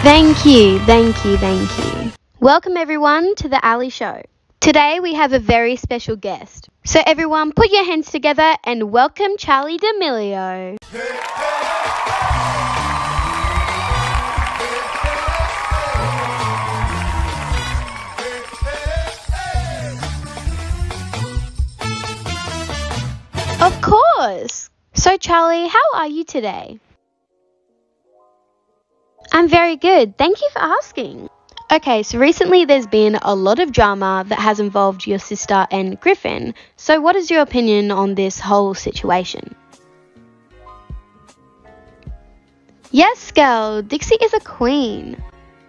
Thank you, thank you, thank you. Welcome everyone to the Ali Show. Today we have a very special guest. So everyone put your hands together and welcome Charli D'Amelio. Of course. So Charli, how are you today? I'm very good. Thank you for asking. Okay, so recently there's been a lot of drama that has involved your sister and Griffin. So what is your opinion on this whole situation? Yes, girl, Dixie is a queen.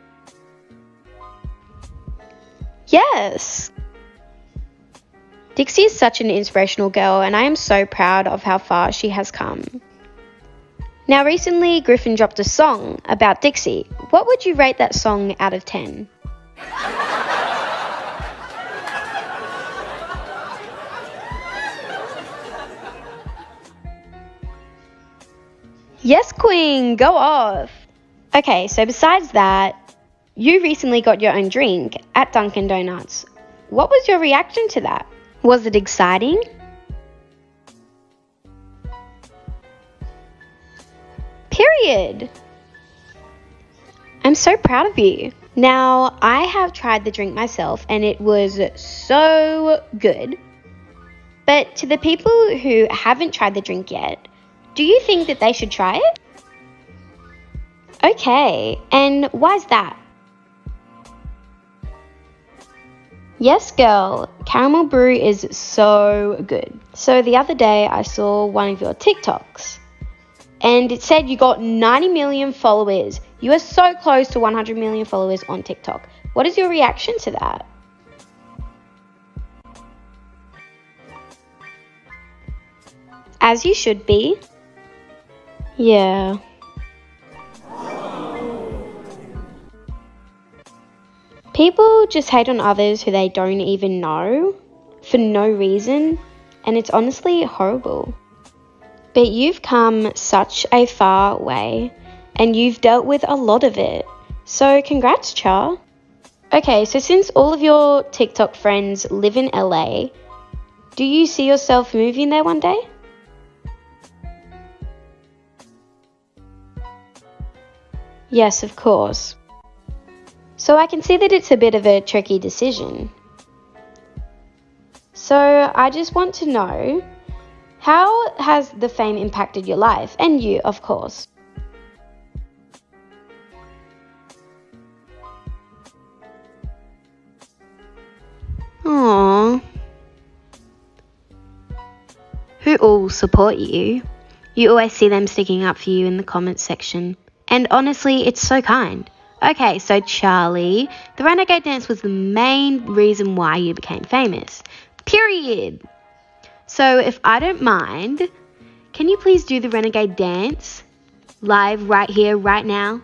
Yes. Dixie is such an inspirational girl and I am so proud of how far she has come. Now recently Griffin dropped a song about Dixie. What would you rate that song out of 10? Yes, queen, go off. Okay, so besides that, you recently got your own drink at Dunkin' Donuts. What was your reaction to that? Was it exciting? Period. I'm so proud of you. Now, I have tried the drink myself and it was so good. But to the people who haven't tried the drink yet, do you think that they should try it? Okay, and why's that? Yes, girl, caramel brew is so good. So the other day I saw one of your TikToks and it said you got 90 million followers. You are so close to 100 million followers on TikTok. What is your reaction to that? As you should be. Yeah. People just hate on others who they don't even know for no reason, and it's honestly horrible. But you've come such a far way, and you've dealt with a lot of it. So congrats, Char. Okay, so since all of your TikTok friends live in LA, do you see yourself moving there one day? Yes, of course. So I can see that it's a bit of a tricky decision. So I just want to know, how has the fame impacted your life? And you, of course. Aww. Who all support you. You always see them sticking up for you in the comments section. And honestly, it's so kind. Okay, so Charli, the Renegade dance was the main reason why you became famous. Period. So if I don't mind, can you please do the Renegade dance live right here, right now?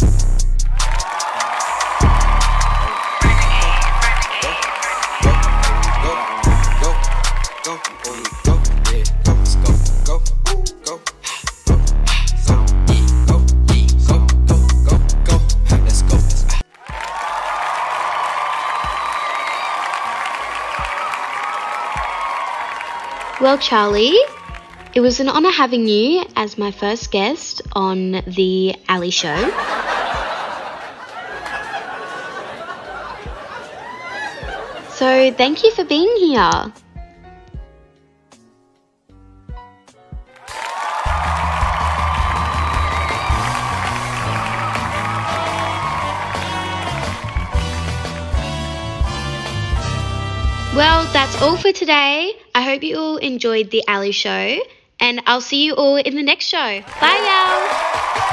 Well, Charli, it was an honour having you as my first guest on the Ali Show. So thank you for being here. Well, that's all for today. I hope you all enjoyed the Ali Show, and I'll see you all in the next show. Bye, y'all.